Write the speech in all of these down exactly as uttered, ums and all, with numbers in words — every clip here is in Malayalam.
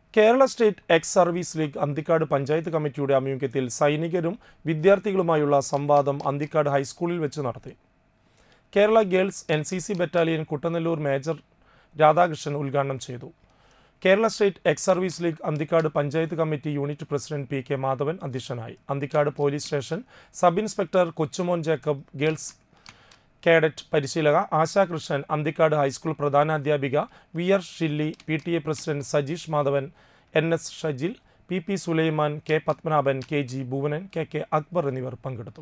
Kerala state ex service league Anthikad panchayat കമ്മിറ്റിയുടെ ആഭിമുഖ്യത്തിൽ സൈനികരും വിദ്യാർത്ഥികളുമായുള്ള സംവാദം അന്തിക്കാട് ഹൈസ്കൂളിൽ വെച്ച് നടത്തി. Kerala girls N C C battalion Kuttanellur major Radhakrishnan ഉദ്ഘാടനം ചെയ്തു. Kerala state ex service league Anthikad panchayat committee unit president P K Madhavan അധ്യക്ഷനായി. Anthikad police station sub inspector Kochumon Jacob, girls cadet പരിശീലക ആശാകൃഷ്ണൻ, അന്തിക്കാട് ഹൈസ്കൂൾ പ്രധാനാധ്യാപിക V R Shilly, P T A president Sajeesh Madhavan, N S Shajil, P P Sulaiman, K Padmanabhan, K G Bhuvanan, K K Akbar എന്നിവർ പങ്കെടുത്തു.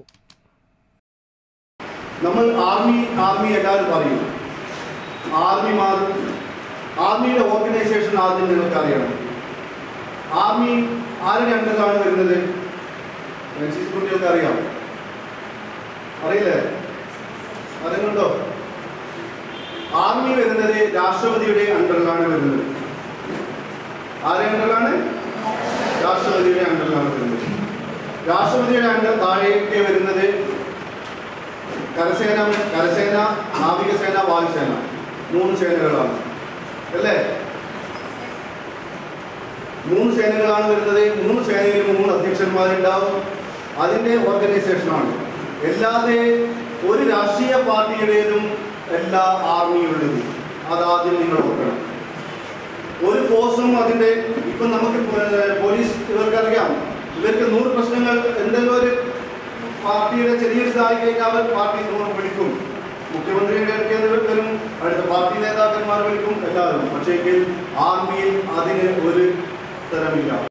നമ്മൾ ആർമി ആർമി എല്ലാവരും പറയും. ആർമിമാർ ആർമിയുടെ ഓർഗനൈസേഷൻ ആദ്യം നിങ്ങൾക്ക് അറിയണം. ആർമി ആരുടെ അണ്ടറിലാണ് വരുന്നത്? കുട്ടികൾക്ക് അറിയാം, അറിയില്ലേ? അറിയുന്നുണ്ടോ? ആർമി വരുന്നത് രാഷ്ട്രപതിയുടെ അണ്ടറിലാണ് വരുന്നത്. ആരുടെ അണ്ടറിലാണ്? രാഷ്ട്രപതിയുടെ അണ്ടറിലാണ് വരുന്നത്. രാഷ്ട്രപതിയുടെ അണ്ടർ താഴേക്ക് വരുന്നത് കരസേന കരസേന നാവികസേന, വായുസേന, മൂന്ന് സേനകളാണ് അല്ലേ? മൂന്ന് സേനകളാണ് വരുന്നത്. മൂന്ന് സേനയിൽ മൂന്ന് അധ്യക്ഷന്മാരുണ്ടാവും. അതിൻ്റെ ഓർഗനൈസേഷനാണ്. അല്ലാതെ ഒരു രാഷ്ട്രീയ പാർട്ടിയുടേതും എല്ലാ ആർമിയുള്ളതും അതാദ്യം നിങ്ങൾ നോക്കണം. ഒരു ഫോഴ്സും അതിൻ്റെ ഇപ്പം നമുക്ക് പോലീസ് ഇവർക്കറിയാം, ഇവർക്ക് നൂറ് പ്രശ്നങ്ങൾ എന്തെങ്കിലും ഒരു പാർട്ടിയുടെ ചെറിയൊരു ഇതായി കഴിഞ്ഞാൽ അവർ പാർട്ടി നൂറ് വിളിക്കും. മുഖ്യമന്ത്രിയുടെ വരും, അടുത്ത പാർട്ടി നേതാക്കന്മാർ വിളിക്കും, എല്ലാവരും. പക്ഷേ ആർമിയിൽ അതിന് ഒരു തരമില്ല.